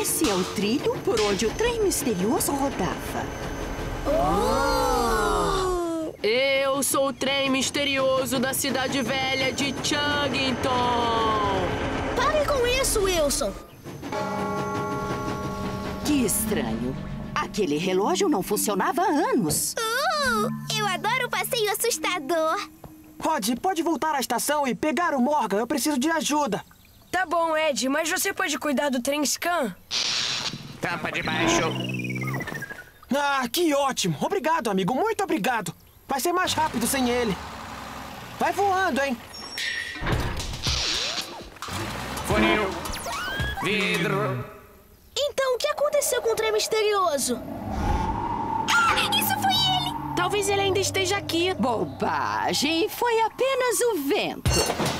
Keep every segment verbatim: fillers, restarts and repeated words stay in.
Esse é o trilho por onde o trem misterioso rodava. Oh! Eu sou o trem misterioso da cidade velha de Chuggington. Pare com isso, Wilson. Que estranho. Aquele relógio não funcionava há anos. Uh, eu adoro o passeio assustador. Rod, pode voltar à estação e pegar o Morgan. Eu preciso de ajuda. Tá bom, Ed, mas você pode cuidar do trem Scan? Tampa de baixo. Ah, que ótimo. Obrigado, amigo. Muito obrigado. Vai ser mais rápido sem ele. Vai voando, hein? Funil. Vidro. Então, o que aconteceu com o trem misterioso? Ah, isso foi ele! Talvez ele ainda esteja aqui. Bobagem. Foi apenas o vento.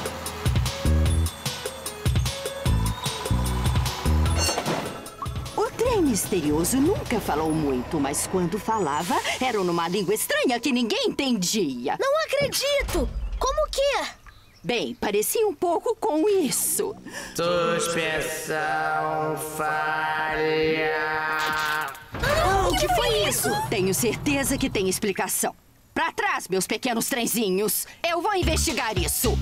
O trem misterioso nunca falou muito, mas quando falava, era numa língua estranha que ninguém entendia. Não acredito! Como que? Bem, parecia um pouco com isso. Suspensão falha. Ah, o que foi isso? Tenho certeza que tem explicação. Pra trás, meus pequenos trenzinhos. Eu vou investigar isso.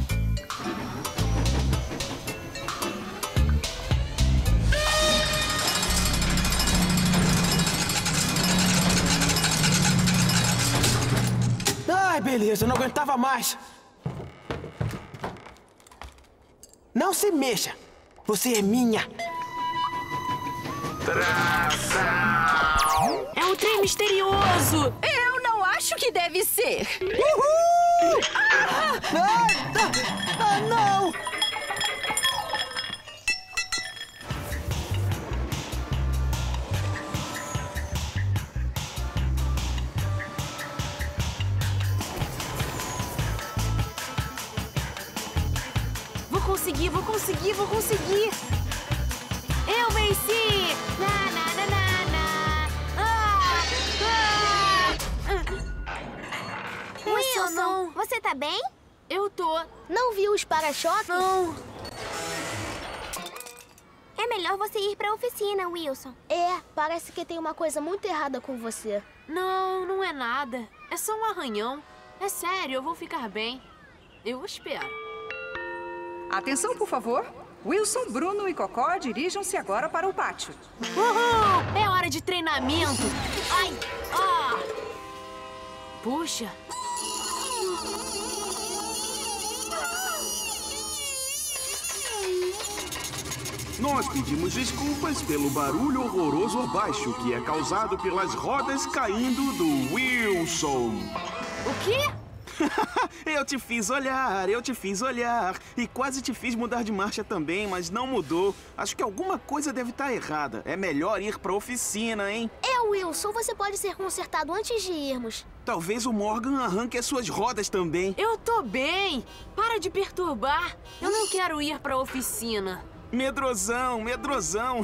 Ai, beleza. Eu não aguentava mais. Não se mexa. Você é minha. Tração. É um trem misterioso. Eu não acho que deve ser. Uhul! Ah! Ah, ah, ah, não! Vou conseguir, vou conseguir, vou conseguir. Eu venci! Na, na, na, na, na. Ah! Ah! Wilson, não. você tá bem? Eu tô. Não viu os para-choques? Não. É melhor você ir pra oficina, Wilson. É, parece que tem uma coisa muito errada com você. Não, não é nada. É só um arranhão. É sério, eu vou ficar bem. Eu espero. Atenção, por favor. Wilson, Bruno e Cocó dirijam-se agora para o pátio. Uhul! É hora de treinamento. Ai! Ah! Puxa! Nós pedimos desculpas pelo barulho horroroso abaixo que é causado pelas rodas caindo do Wilson. O quê? Eu te fiz olhar, eu te fiz olhar. E quase te fiz mudar de marcha também, mas não mudou. Acho que alguma coisa deve estar errada. É melhor ir pra oficina, hein? É, Wilson, você pode ser consertado antes de irmos. Talvez o Morgan arranque as suas rodas também. Eu tô bem. Para de perturbar. Eu não quero ir pra oficina. Medrosão, medrosão.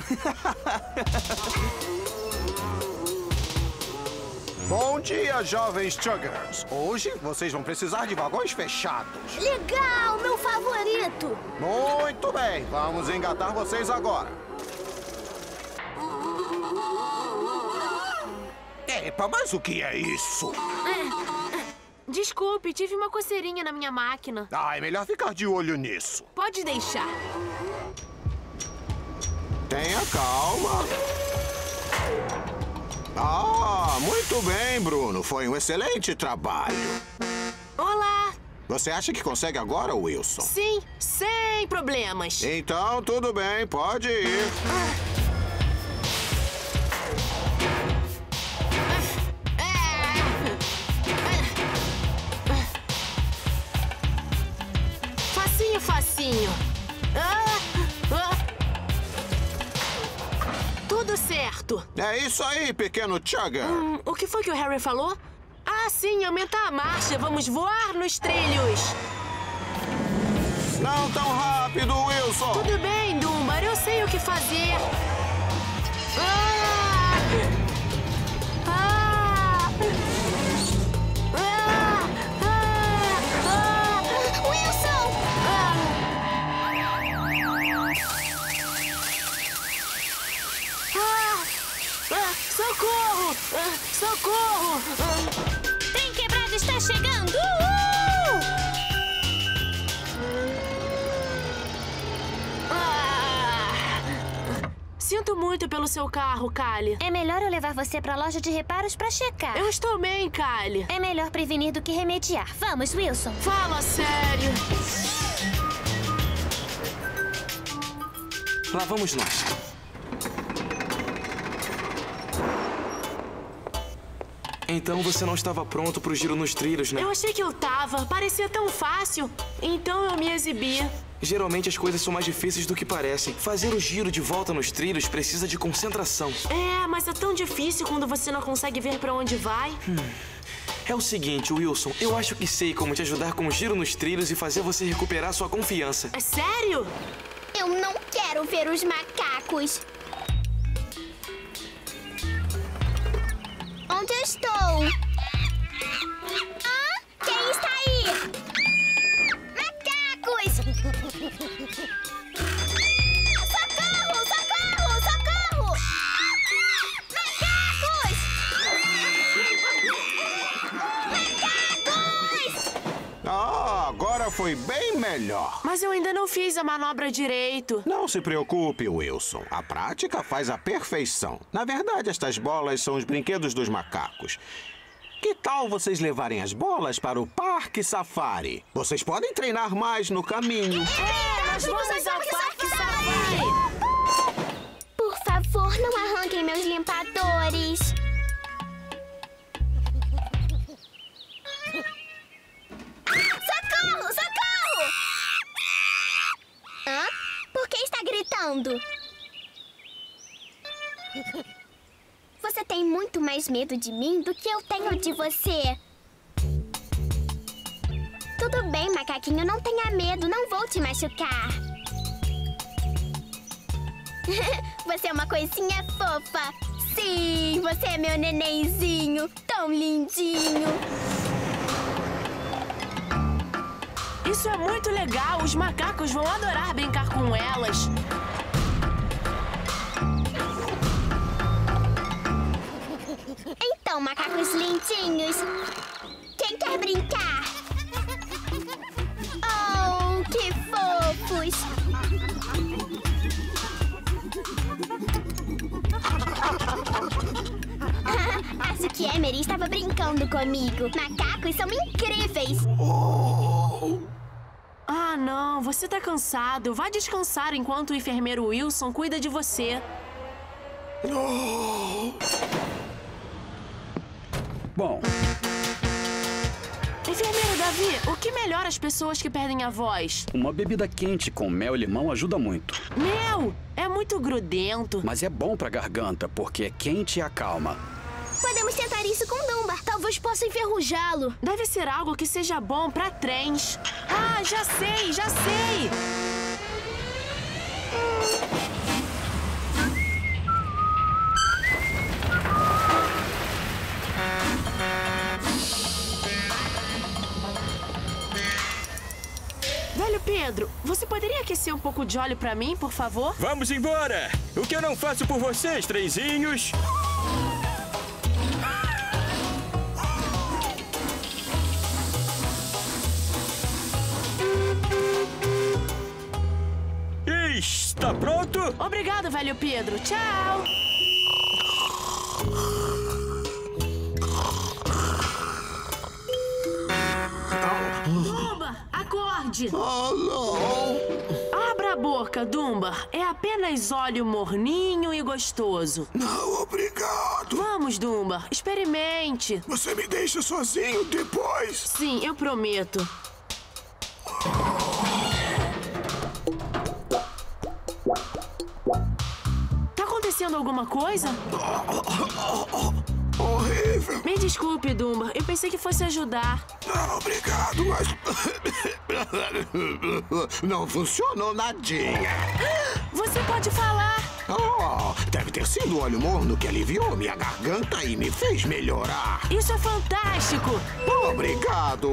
Bom dia, jovens Chuggers. Hoje vocês vão precisar de vagões fechados. Legal, meu favorito. Muito bem, vamos engatar vocês agora. Epa, mas o que é isso? Desculpe, tive uma coceirinha na minha máquina. Ah, é melhor ficar de olho nisso. Pode deixar. Tenha calma. Ah, muito bem, Bruno. Foi um excelente trabalho. Olá! Você acha que consegue agora, Wilson? Sim, sem problemas. Então, tudo bem. Pode ir. Facinho, facinho. Ah, ah. Tudo certo. É isso aí, pequeno Chugger. Hum, o que foi que o Harry falou? Ah, sim, aumentar a marcha. Vamos voar nos trilhos. Não tão rápido, Wilson. Tudo bem, Dumbar. Eu sei o que fazer. Ah! Ah! Ah! Ah! Ah! Wilson! Ah! sinto muito pelo seu carro, Callie. É melhor eu levar você pra loja de reparos pra checar. Eu estou bem, Callie. É melhor prevenir do que remediar. Vamos, Wilson. Fala sério. Lá vamos nós. Então você não estava pronto pro giro nos trilhos, né? Eu achei que eu tava. Parecia tão fácil. Então eu me exibi. Geralmente as coisas são mais difíceis do que parecem. Fazer o giro de volta nos trilhos precisa de concentração. É, mas é tão difícil quando você não consegue ver pra onde vai. Hum. É o seguinte, Wilson. Eu acho que sei como te ajudar com o giro nos trilhos e fazer você recuperar sua confiança. É sério? Eu não quero ver os macacos. Onde eu estou? Ah, quem está aí? Macacos! Socorro, socorro, socorro! Macacos! Macacos! Ah, agora foi bem melhor. Mas eu ainda não fiz a manobra direito. Não se preocupe, Wilson. A prática faz a perfeição. Na verdade, estas bolas são os brinquedos dos macacos. Que tal vocês levarem as bolas para o Parque Safari? Vocês podem treinar mais no caminho. É, nós vamos ao Parque Safari! Por favor, não arranquem meus limpadores. Socorro! Socorro! Hã? Por que está gritando? Você tem muito mais medo de mim do que eu tenho de você. Tudo bem, macaquinho, não tenha medo, não vou te machucar. Você é uma coisinha fofa. Sim, você é meu nenenzinho, tão lindinho. Isso é muito legal. Os macacos vão adorar brincar com elas. Então, macacos lindinhos, quem quer brincar? Oh, que fofos! Acho que Emery estava brincando comigo. Macacos são incríveis! Ah, não. Você tá cansado. Vai descansar enquanto o enfermeiro Wilson cuida de você. Bom... Enfermeiro Davi, o que melhora as pessoas que perdem a voz? Uma bebida quente com mel e limão ajuda muito. Mel! É muito grudento. Mas é bom pra garganta, porque é quente e acalma. Podemos tentar isso com Dumba. Talvez possa enferrujá-lo. Deve ser algo que seja bom pra trens. Ah, já sei, já sei! Velho Pedro, você poderia aquecer um pouco de óleo pra mim, por favor? Vamos embora! O que eu não faço por vocês, trenzinhos? Está pronto? Obrigado, velho Pedro. Tchau! Dumba, acorde! Oh, não! Abra a boca, Dumba. É apenas óleo morninho e gostoso. Não, obrigado. Vamos, Dumba. Experimente. Você me deixa sozinho depois? Sim, eu prometo. Tá acontecendo alguma coisa? Horrível. Me desculpe, Dumba. Eu pensei que fosse ajudar. Não, obrigado, mas... Não funcionou nadinha. Você pode falar. Oh, deve ter sido o óleo morno que aliviou minha garganta e me fez melhorar. Isso é fantástico. Obrigado.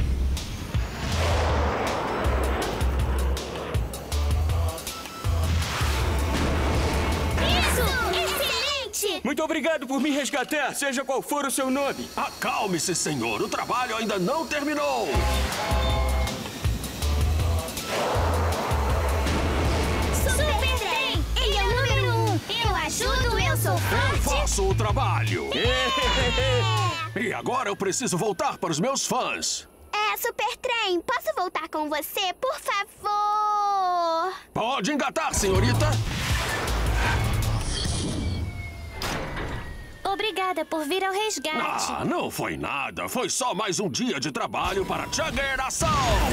Muito obrigado por me resgatar, seja qual for o seu nome. Acalme-se, senhor. O trabalho ainda não terminou. Super Trem! Ele é o número um! faço o trabalho. E agora eu preciso voltar para os meus fãs. É, Super Trem, posso voltar com você, por favor? Pode engatar, senhorita. Obrigada por vir ao resgate. Ah, não foi nada. Foi só mais um dia de trabalho para a Chuggeração.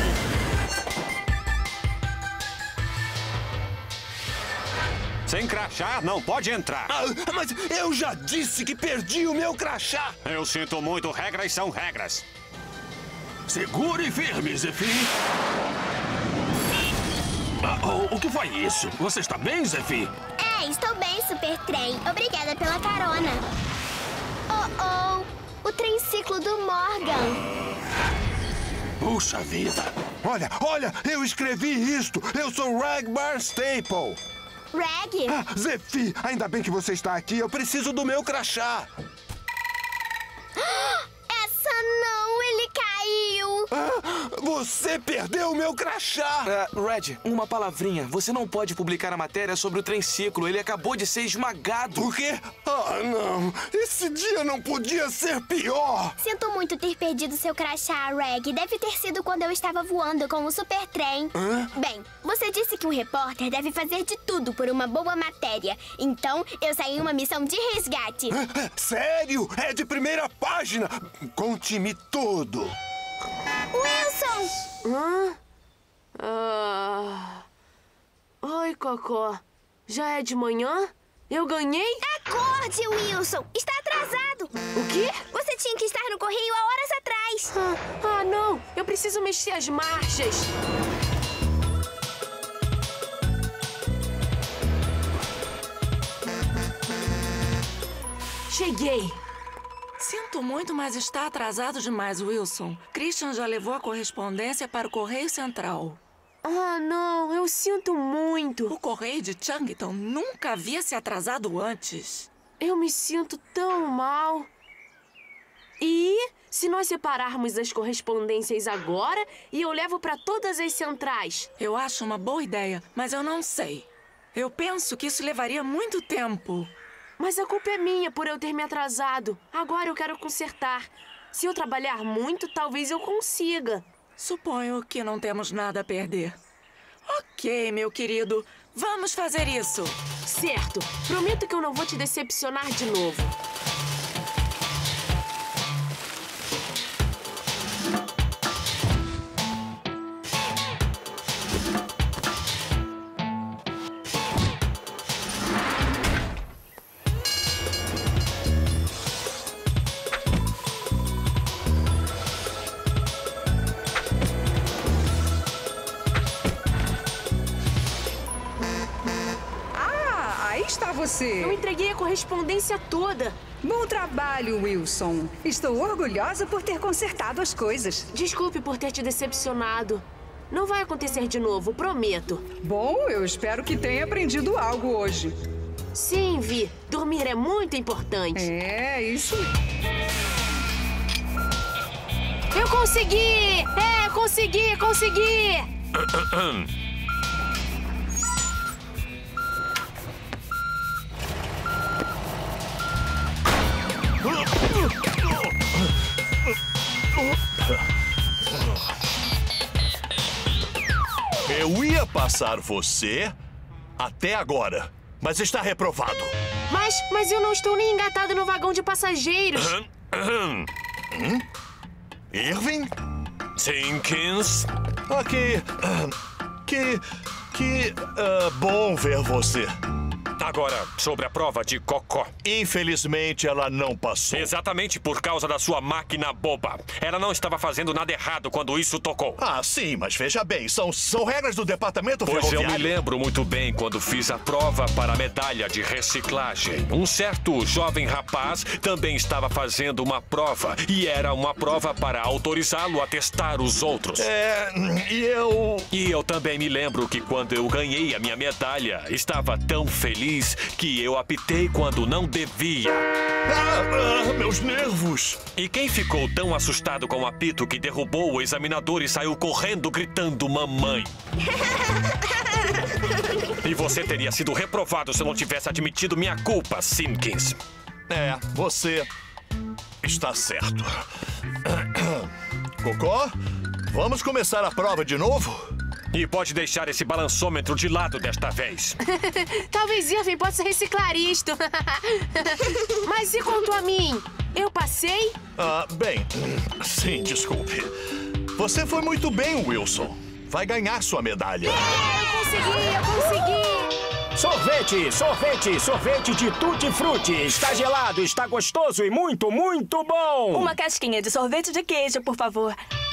Sem crachá, não pode entrar. Ah, mas eu já disse que perdi o meu crachá. Eu sinto muito, regras são regras. Segure firme, Zefi. Ah, oh, o que foi isso? Você está bem, Zefi? É, estou bem, Super Trem. Obrigada pela carona. Oh, oh, o trem-ciclo do Morgan. Puxa vida. Olha, olha, eu escrevi isto. Eu sou Ragbar Staple. Rag? Ah, Zefi, ainda bem que você está aqui. Eu preciso do meu crachá. Essa não, ele caiu. Ah, você perdeu o meu crachá. Uh, Red, uma palavrinha. Você não pode publicar a matéria sobre o trem-ciclo. Ele acabou de ser esmagado. O quê? Ah, não. Esse dia não podia ser pior. Sinto muito ter perdido seu crachá, Reg. Deve ter sido quando eu estava voando com o Super Trem. Hã? Bem, você disse que um repórter deve fazer de tudo por uma boa matéria. Então, eu saí em uma missão de resgate. Ah, sério? É de primeira página. Conte-me tudo. Wilson! Hã? Ah... Oi, Cocó. Já é de manhã? Eu ganhei? Acorde, Wilson! Está atrasado! O quê? Você tinha que estar no correio há horas atrás. Ah, ah não! Eu preciso mexer as marchas. Cheguei! Sinto muito, mas está atrasado demais, Wilson. Christian já levou a correspondência para o Correio Central. Ah, não. Eu sinto muito. O Correio de Changton nunca havia se atrasado antes. Eu me sinto tão mal. E se nós separarmos as correspondências agora e eu levo para todas as centrais? Eu acho uma boa ideia, mas eu não sei. Eu penso que isso levaria muito tempo. Mas a culpa é minha por eu ter me atrasado. Agora eu quero consertar. Se eu trabalhar muito, talvez eu consiga. Suponho que não temos nada a perder. Ok, meu querido. Vamos fazer isso. Certo. Prometo que eu não vou te decepcionar de novo. Você. Eu entreguei a correspondência toda. Bom trabalho, Wilson. Estou orgulhosa por ter consertado as coisas. Desculpe por ter te decepcionado. Não vai acontecer de novo, prometo. Bom, eu espero que tenha aprendido algo hoje. Sim, Vi. Dormir é muito importante. É, isso. Eu consegui! É, consegui, consegui! Eu ia passar você até agora, mas está reprovado. Mas, mas eu não estou nem engatado no vagão de passageiros. Hum? Irving? Tinkins? Ok. Que... que... Uh, bom ver você. Agora, sobre a prova de Cocó. Infelizmente, ela não passou. Exatamente por causa da sua máquina boba. Ela não estava fazendo nada errado quando isso tocou. Ah, sim, mas veja bem, são, são regras do departamento pois ferroviário. Pois eu me lembro muito bem quando fiz a prova para a medalha de reciclagem. Um certo jovem rapaz também estava fazendo uma prova. E era uma prova para autorizá-lo a testar os outros. É, e eu... E eu também me lembro que quando eu ganhei a minha medalha, estava tão feliz que eu apitei quando não devia. Ah, ah, meus nervos! E quem ficou tão assustado com o apito que derrubou o examinador e saiu correndo gritando mamãe? E você teria sido reprovado se eu não tivesse admitido minha culpa, Simpkins. É, você está certo. Cocó, vamos começar a prova de novo? E pode deixar esse balançômetro de lado desta vez. Talvez Irving possa reciclar isto. Mas e quanto a mim? Eu passei? Ah, bem, sim, desculpe. Você foi muito bem, Wilson. Vai ganhar sua medalha. É, eu consegui, eu consegui. Sorvete, sorvete, sorvete de tutti-frutti. Está gelado, está gostoso e muito, muito bom. Uma casquinha de sorvete de queijo, por favor.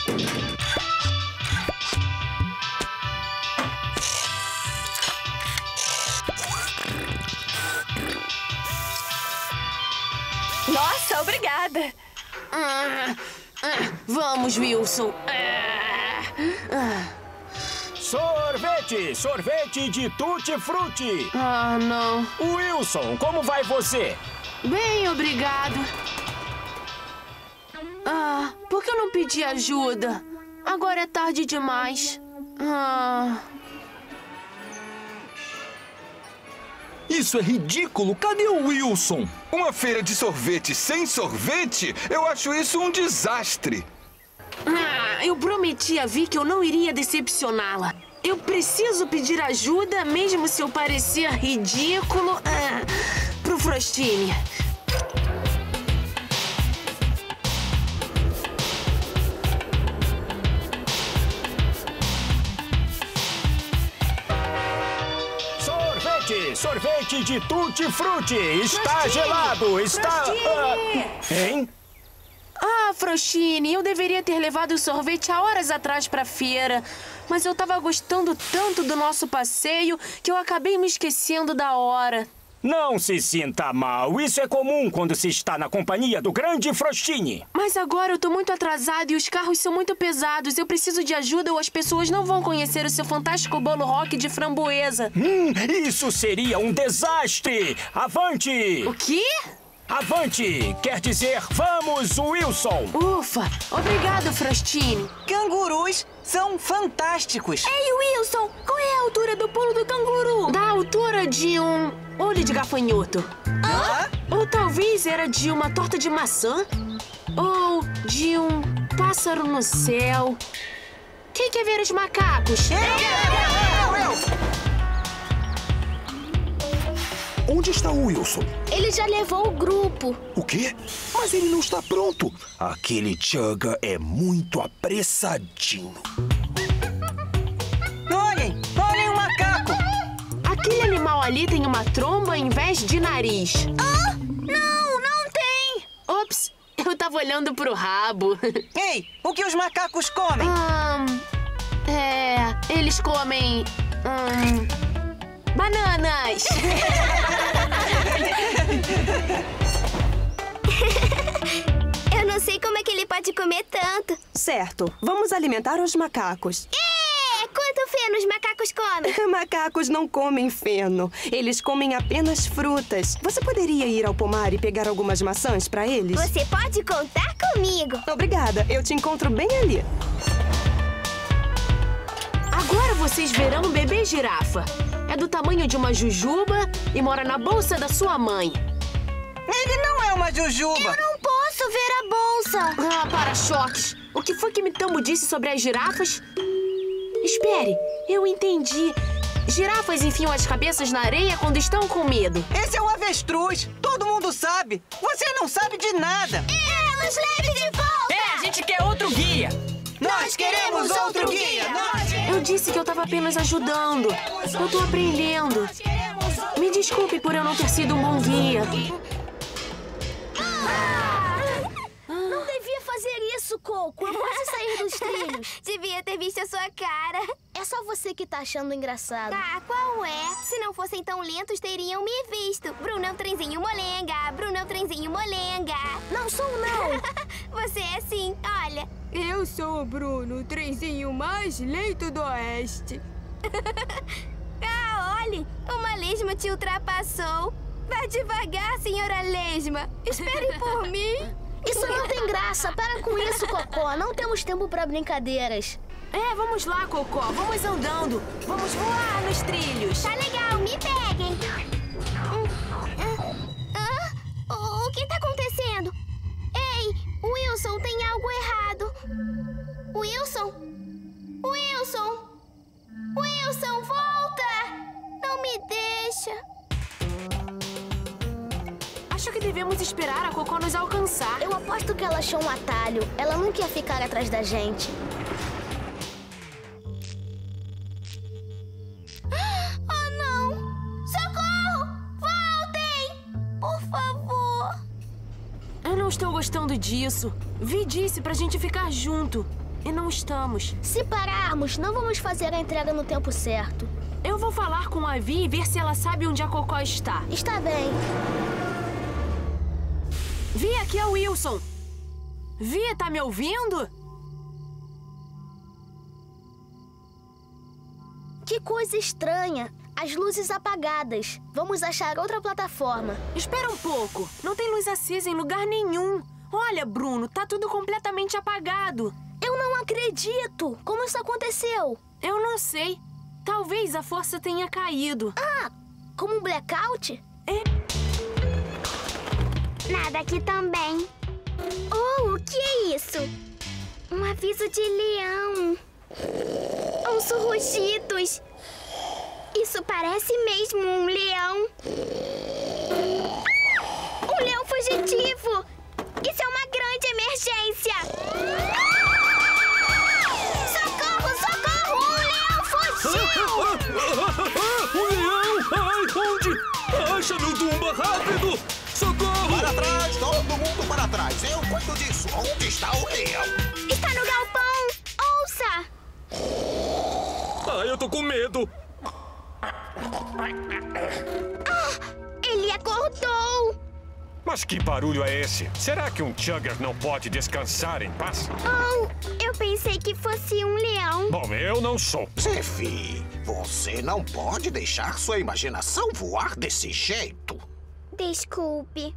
Nossa, obrigada. Ah, ah, vamos, Wilson. Ah, ah. Sorvete, sorvete de tutti-frutti. Ah, não. Wilson, como vai você? Bem, obrigado. Ah, por que eu não pedi ajuda? Agora é tarde demais. Ah... Isso é ridículo! Cadê o Wilson? Uma feira de sorvete sem sorvete? Eu acho isso um desastre! Ah, eu prometi a Vi que eu não iria decepcioná-la. Eu preciso pedir ajuda, mesmo se eu parecer ridículo, ah, pro Frostini. Sorvete de tutti-frutti. Está Frostini, gelado, está... Uh, hein? Ah, Frostini, eu deveria ter levado o sorvete há horas atrás pra feira. Mas eu tava gostando tanto do nosso passeio que eu acabei me esquecendo da hora. Não se sinta mal. Isso é comum quando se está na companhia do grande Frostini. Mas agora eu tô muito atrasado e os carros são muito pesados. Eu preciso de ajuda ou as pessoas não vão conhecer o seu fantástico bolo rock de framboesa. Hum, isso seria um desastre! Avante! O quê? Avante! Quer dizer, vamos, Wilson! Ufa! Obrigado, Frostini. Cangurus são fantásticos! Ei, Wilson! Qual é a altura do pulo do canguru? Da altura de um olho de gafanhoto. Hã? Ou talvez era de uma torta de maçã. Ou de um pássaro no céu. Quem quer ver os macacos? Eu, eu, eu, eu. Onde está o Wilson? Ele já levou o grupo. O quê? Mas ele não está pronto. Aquele Chugga é muito apressadinho. Olhem! Olhem o macaco! Aquele animal ali tem uma tromba em vez de nariz. Ah! Não, não tem! Ops, eu tava olhando pro rabo. Ei, o que os macacos comem? Hum, é, eles comem... Hum, bananas! Eu não sei como é que ele pode comer tanto. Certo, vamos alimentar os macacos. É! Quanto feno os macacos comem? Macacos não comem feno. Eles comem apenas frutas. Você poderia ir ao pomar e pegar algumas maçãs para eles? Você pode contar comigo. Obrigada, eu te encontro bem ali. Agora vocês verão o bebê girafa. É do tamanho de uma jujuba e mora na bolsa da sua mãe. Ele não é uma jujuba. Eu não posso ver a bolsa. Ah, para-choques. O que foi que Mitambo disse sobre as girafas? Espere, eu entendi. Girafas enfiam as cabeças na areia quando estão com medo. Esse é um avestruz. Todo mundo sabe. Você não sabe de nada. É, nos leve de volta. É, a gente quer outro guia. Nós queremos outro guia! Eu disse que eu tava apenas ajudando. Eu tô aprendendo. Me desculpe por eu não ter sido um bom guia. Não devia fazer isso, Coco. Eu posso sair dos trilhos. Devia ter visto a sua cara. É só você que tá achando engraçado. Ah, qual é? Se não fossem tão lentos, teriam me visto. Bruno é um trenzinho molenga. Bruno é um trenzinho molenga. Não sou, não. Você é sim, olha. Eu sou o Bruno, o trenzinho mais lento do oeste. Ah, olhe, uma lesma te ultrapassou. Vá devagar, senhora lesma. Espere por mim. Isso não tem graça. Para com isso, Cocó. Não temos tempo para brincadeiras. É, vamos lá, Cocó. Vamos andando. Vamos voar nos trilhos. Tá legal, me peguem. Ah, o devemos esperar a Cocó nos alcançar. Eu aposto que ela achou um atalho. Ela não quer ficar atrás da gente. Oh, não! Socorro! Voltem! Por favor! Eu não estou gostando disso. Vi disse pra gente ficar junto. E não estamos. Se pararmos, não vamos fazer a entrega no tempo certo. Eu vou falar com a Vi e ver se ela sabe onde a Cocó está. Está bem. Vi, aqui é o Wilson. Vi, tá me ouvindo? Que coisa estranha. As luzes apagadas. Vamos achar outra plataforma. Espera um pouco. Não tem luz acesa em lugar nenhum. Olha, Bruno, tá tudo completamente apagado. Eu não acredito! Como isso aconteceu? Eu não sei. Talvez a força tenha caído. Ah, como um blackout? É. Nada aqui também. Oh, o que é isso? Um aviso de leão. Uns rugidos. Isso parece mesmo um leão. Um leão fugitivo. Isso é uma grande emergência. Socorro, socorro! Um leão fugiu! Um leão? Ai, onde? Acha meu tumba, rápido! Socorro! Para trás, todo mundo para trás. Eu cuido disso. Onde está o leão? Está no galpão. Ouça! Ai, eu tô com medo. Ah, ele acordou. Mas que barulho é esse? Será que um Chugger não pode descansar em paz? Oh, eu pensei que fosse um leão. Bom, eu não sou. Zefi, você não pode deixar sua imaginação voar desse jeito. Desculpe.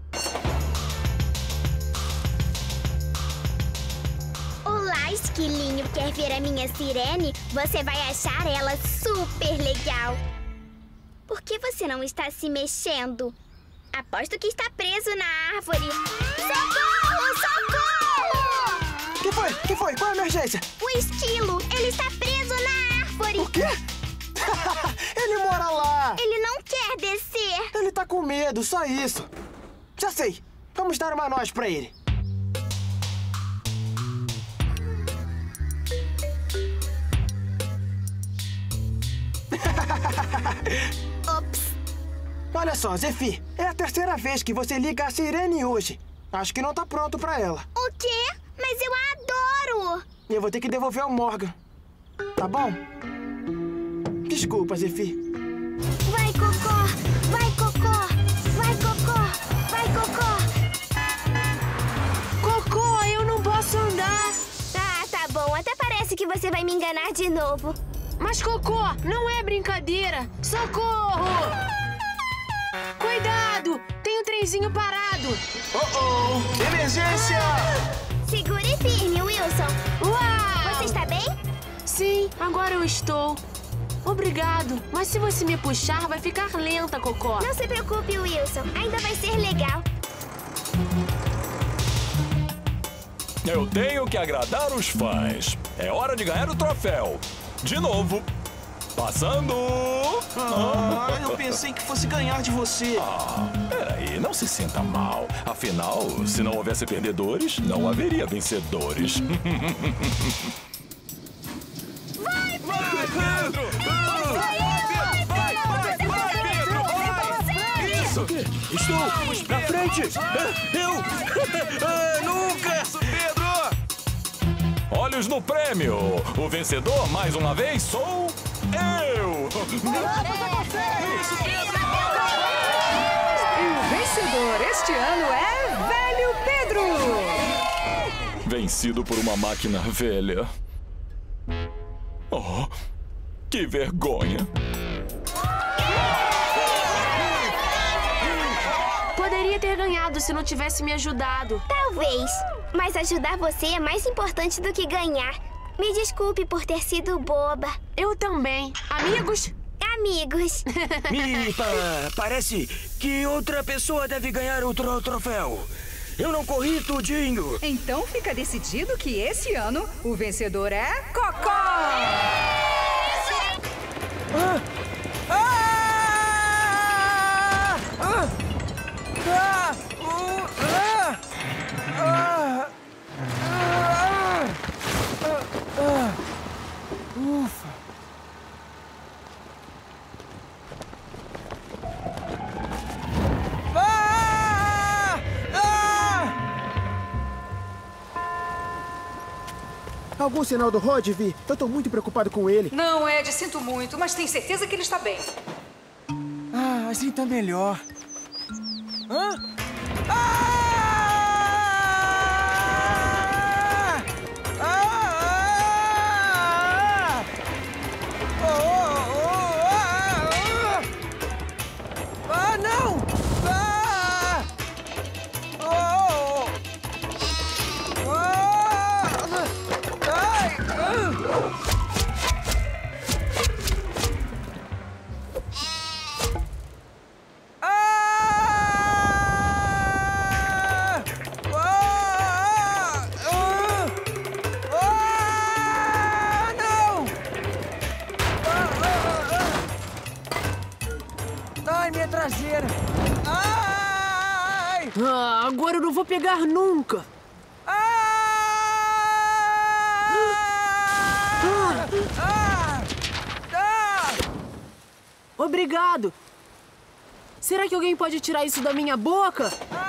Olá, esquilinho. Quer ver a minha sirene? Você vai achar ela super legal. Por que você não está se mexendo? Aposto que está preso na árvore. Socorro! Socorro! Que foi? Que foi? Qual a emergência? O esquilo, ele está preso na árvore. O quê? Ele mora lá. Ele não quer descer. Ele tá com medo, só isso. Já sei. Vamos dar uma noz pra ele. Ops. Olha só, Zefi, é a terceira vez que você liga a sirene hoje. Acho que não tá pronto pra ela. O quê? Mas eu adoro! Eu vou ter que devolver ao Morgan. Tá bom? Desculpa, Zefi. Vai, Cocó! Vai, Cocó! Vai, Cocó! Vai, Cocó! Cocó, eu não posso andar. Ah, tá bom. Até parece que você vai me enganar de novo. Mas, Cocó, não é brincadeira. Socorro! Cuidado! Tem um trenzinho parado. Oh, oh! Emergência! Segure firme, Wilson. Uau! Você está bem? Sim, agora eu estou. Obrigado. Mas se você me puxar, vai ficar lenta, Cocó. Não se preocupe, Wilson. Ainda vai ser legal. Eu tenho que agradar os fãs. É hora de ganhar o troféu. De novo. Passando! Ah, eu pensei que fosse ganhar de você. Ah, peraí, não se sinta mal. Afinal, se não houvesse perdedores, não haveria vencedores. Vai, vai, Pedro! Vai, vai, vai, vai, Pedro! Vai! Isso! Estou na frente! Eu! Ah, nunca! Isso, Pedro! Olhos no prêmio! O vencedor, mais uma vez, sou eu! Isso, Pedro! E o vencedor este ano é Velho Pedro! Vencido por uma máquina velha. Oh, que vergonha! Poderia ter ganhado se não tivesse me ajudado. Talvez. Mas ajudar você é mais importante do que ganhar. Me desculpe por ter sido boba. Eu também. Amigos? Amigos. Me pa parece que outra pessoa deve ganhar o tro troféu. Eu não corri tudinho. Então fica decidido que esse ano o vencedor é Cocó! Ah! Ah! Ah! Ah! Algum sinal do Rod, Vi? Eu tô muito preocupado com ele. Não, Ed, sinto muito, mas tenho certeza que ele está bem. Ah, assim tá melhor. Hã? Ah! Ah! Oh, oh, oh, ah! Ah, não! Ah! Oh! Ah! Ai! Traseira. Ai! Ah, agora eu não vou pegar nunca. Ah! Ah! Ah! Ah! Obrigado. Será que alguém pode tirar isso da minha boca?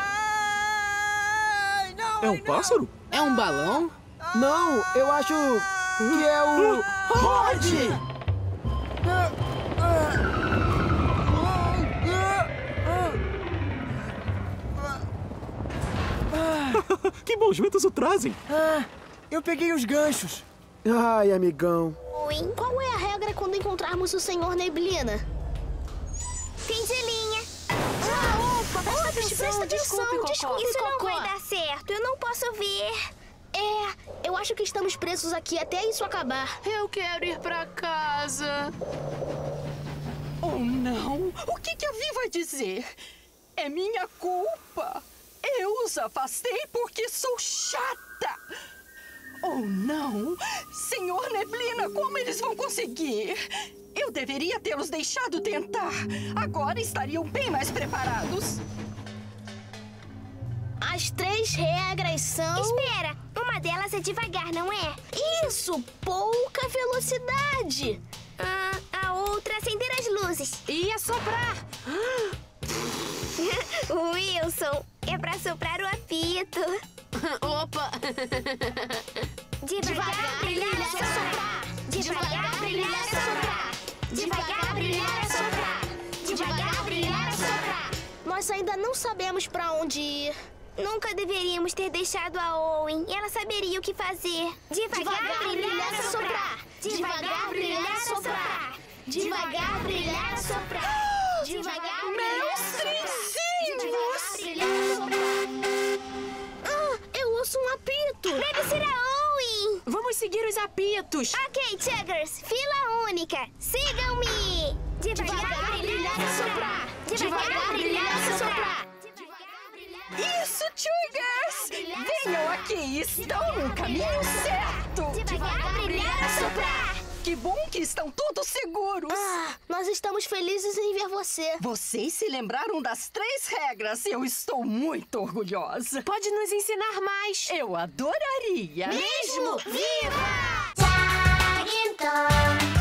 Ai, não, é um pássaro? É um balão? Não, eu acho que é o... Rod! Que bons ventos o trazem! Ah, eu peguei os ganchos. Ai, amigão. Oi, qual é a regra quando encontrarmos o senhor Neblina? Pingelinha. Ah, opa, presta atenção, Presta atenção, desculpe, desculpe, Isso não Cocó. vai dar certo, eu não posso ver. É, eu acho que estamos presos aqui até isso acabar. Eu quero ir pra casa. Oh, não! O que, que a Vi vai dizer? É minha culpa! Eu os afastei porque sou chata! Oh, não! Senhor Neblina, como eles vão conseguir? Eu deveria tê-los deixado tentar. Agora estariam bem mais preparados. As três regras são... Espera! Uma delas é devagar, não é? Isso! Pouca velocidade! Ah, a outra, acender as luzes. E assoprar! Wilson, é pra soprar o apito. Opa! Devagar, brilhar, assoprar. Devagar, brilhar, assoprar. Devagar, brilhar, assoprar. Devagar, brilhar, assoprar. Nós ainda não sabemos pra onde ir. Nunca deveríamos ter deixado a Owen. Ela saberia o que fazer. Devagar, Devagar brilhar, assoprar. Devagar, brilhar, assoprar. Devagar, brilhar, assoprar. Devagar, brilhar, assoprar. Devagar, brilhar, assoprar. Ah, eu ouço um apito. Deve ser a Owen. Vamos seguir os apitos. Ok, Chuggers. Fila única. Sigam-me. Devagar, Devagar brilhar, assoprar. Devagar, brilhar, assoprar. Isso, Chuggers! Venham aqui, estão no caminho certo! Devagar, brilhar, assoprar! Que bom que estão todos seguros! Ah, nós estamos felizes em ver você. Vocês se lembraram das três regras. Eu estou muito orgulhosa. Pode nos ensinar mais. Eu adoraria. Mesmo? Viva! Tag, então.